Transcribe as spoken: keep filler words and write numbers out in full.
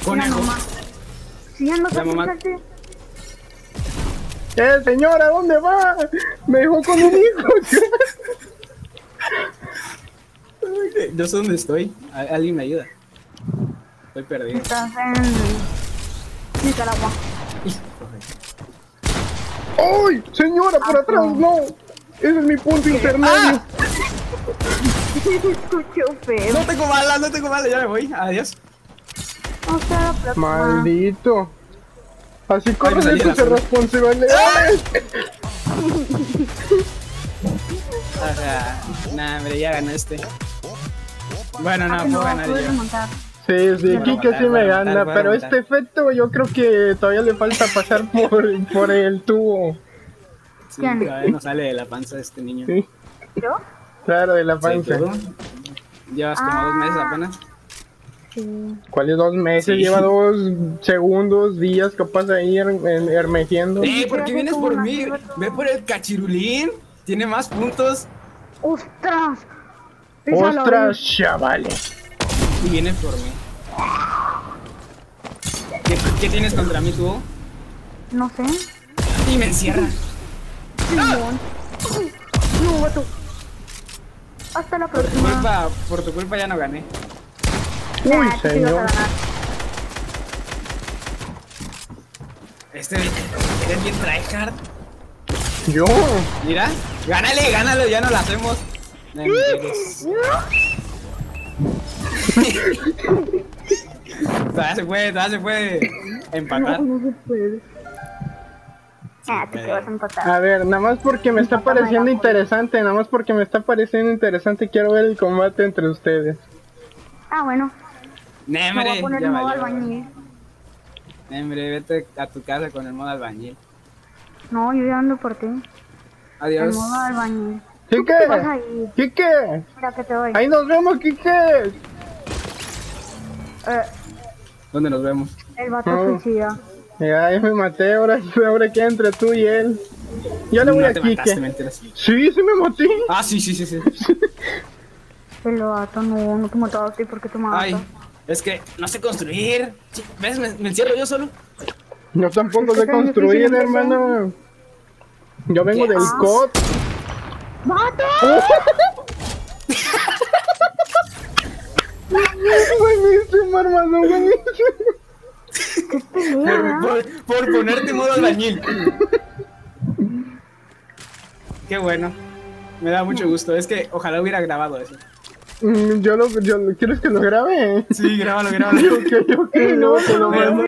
Conejo. Sí, ando La mamá. fíjate. Eh, señora, ¿dónde va? Me dejó con un hijo. Yo sé dónde estoy. Al- Alguien me ayuda. Estoy perdido. Estás en Nicaragua. ¡Ay! Señora, por Ah, atrás, no. no. Ese es mi punto intermedio. ¡Ah! Escucho feo. No tengo balas, no tengo balas, ya me voy. Adiós. O sea, la próxima. Maldito. Así corre me salí de de la tus zona. responsabilidades. Ajá. Nah, hombre, ya ganó este. Bueno, Ah, no, que puedo no, ganar puedes yo. remontar. Sí, sí, Bueno, Kike matar, sí me bueno, gana, matar, bueno, pero matar. este efecto yo creo que todavía le falta pasar por, por el tubo. Sí, ¿Quién? todavía no sale de la panza de este niño. Sí, ¿Yo? claro, de la Sí, panza. ¿tú? Llevas como dos meses apenas. Sí. ¿Cuáles dos meses? Sí. Lleva dos segundos, días capaz ahí her- her- hermejiendo. ¡Eh! ¿Por qué hace vienes como por una mí? arriba todo. Ve por el cachirulín. Tiene más puntos. ¡Ostras! Písalo, ¡Ostras, chavales! Y vienes por mí. ¿Qué, qué tienes contra mí tú? No sé. Y me encierra. Simón. No, vato. Hasta la Por tu próxima. culpa, por tu culpa ya no gané. Uy, Nah, tú sí vas a señor. ganar. Este eres bien tryhard. Yo. Mira, gánale, gánalo, ya no lo hacemos. No me entregues. Todavía se puede, todavía se puede empatar. No, no se puede. Ah, tú puede. te vas a empatar. A ver, nada más porque me está Empátame pareciendo la interesante, nada más porque me está pareciendo interesante, quiero ver el combate entre ustedes. Ah, bueno. Me voy Nembre, a poner ya en modo valió. albañil. Nembre, vete a tu casa con el modo albañil. No, yo ya ando por ti. En Adiós. modo albañil. ¡Kike! ¿Qué vas ahí? ¡Kike! Mira que te doy. ¡Ahí nos vemos, Kike! Eh, ¿Dónde nos vemos? el vato Oh. suicida. Ya, ya me maté, ahora, ahora queda entre tú y él. Yo le voy No a te mataste, Kike. mentiras. Sí, sí me maté. Ah, sí, sí, sí, sí. El vato, no, no te mataste. ¿Por qué te Ay, matas? es que no sé construir. Sí, ¿ves? Me, me encierro yo solo. Yo tampoco Es que sé tan difícil construir, empezar. hermano. Yo vengo ¿Qué del haces? C O D. ¡Vato! Buenísimo, hermano, buenísimo. ¡Qué pelea! Por, por ponerte en modo albañil. Qué bueno. Me da mucho gusto. Es que ojalá hubiera grabado eso. Mm, Yo lo, yo, ¿quieres que lo grabe? Sí, grábalo, grábalo. Ok, ok, luego te lo Me, mando.